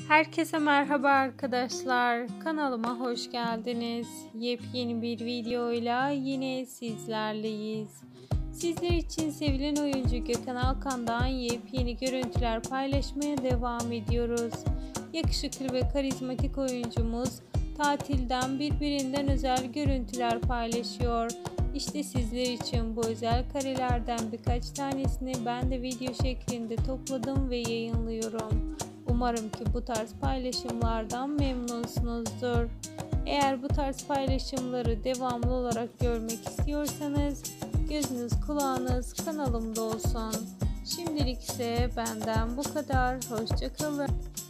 Herkese merhaba arkadaşlar. Kanalıma hoş geldiniz. Yepyeni bir videoyla yine sizlerleyiz. Sizler için sevilen oyuncu Gökhan Alkan'dan yepyeni görüntüler paylaşmaya devam ediyoruz. Yakışıklı ve karizmatik oyuncumuz tatilden birbirinden özel görüntüler paylaşıyor. İşte sizler için bu özel karelerden birkaç tanesini ben de video şeklinde topladım ve yayınlıyorum. Umarım ki bu tarz paylaşımlardan memnunsunuzdur. Eğer bu tarz paylaşımları devamlı olarak görmek istiyorsanız gözünüz kulağınız kanalımda olsun. Şimdilik ise benden bu kadar. Hoşça kalın.